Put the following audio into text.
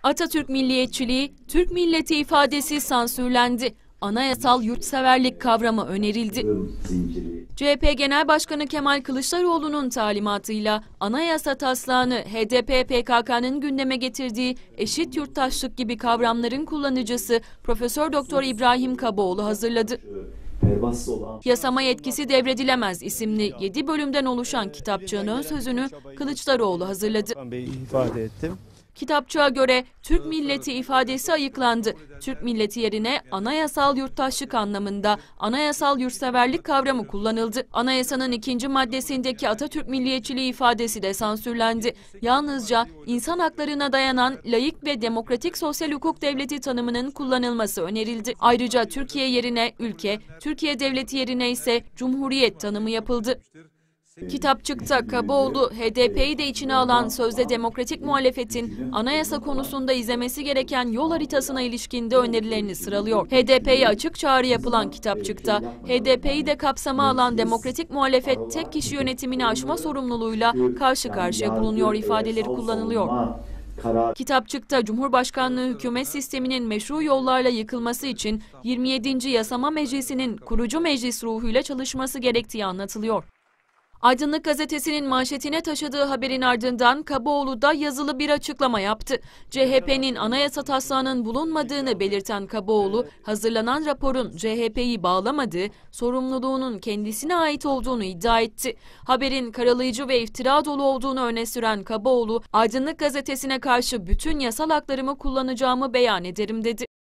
Atatürk milliyetçiliği, Türk milleti ifadesi sansürlendi. Anayasal yurtseverlik kavramı önerildi. CHP Genel Başkanı Kemal Kılıçdaroğlu'nun talimatıyla anayasa taslağını HDP PKK'nın gündeme getirdiği eşit yurttaşlık gibi kavramların kullanıcısı Profesör Doktor İbrahim Kaboğlu hazırladı. Yasama yetkisi devredilemez isimli 7 bölümden oluşan kitapçığın ön sözünü Kılıçdaroğlu hazırladı. Kitapçığa göre Türk milleti ifadesi ayıklandı. Türk milleti yerine anayasal yurttaşlık anlamında anayasal yurtseverlik kavramı kullanıldı. Anayasanın 2. maddesindeki Atatürk milliyetçiliği ifadesi de sansürlendi. Yalnızca insan haklarına dayanan laik ve demokratik sosyal hukuk devleti tanımının kullanılması önerildi. Ayrıca Türkiye yerine ülke, Türkiye devleti yerine ise cumhuriyet tanımı yapıldı. Kitapçıkta Kaboğlu, HDP'yi de içine alan sözde demokratik muhalefetin anayasa konusunda izlemesi gereken yol haritasına ilişkinde önerilerini sıralıyor. HDP'ye açık çağrı yapılan kitapçıkta, HDP'yi de kapsama alan demokratik muhalefet tek kişi yönetimini aşma sorumluluğuyla karşı karşıya bulunuyor ifadeleri kullanılıyor. Kitapçıkta Cumhurbaşkanlığı hükümet sisteminin meşru yollarla yıkılması için 27. Yasama Meclisi'nin kurucu meclis ruhuyla çalışması gerektiği anlatılıyor. Aydınlık Gazetesi'nin manşetine taşıdığı haberin ardından Kaboğlu da yazılı bir açıklama yaptı. CHP'nin anayasa taslağının bulunmadığını belirten Kaboğlu, hazırlanan raporun CHP'yi bağlamadığı, sorumluluğunun kendisine ait olduğunu iddia etti. Haberin karalayıcı ve iftira dolu olduğunu öne süren Kaboğlu, Aydınlık Gazetesi'ne karşı bütün yasal haklarımı kullanacağımı beyan ederim dedi.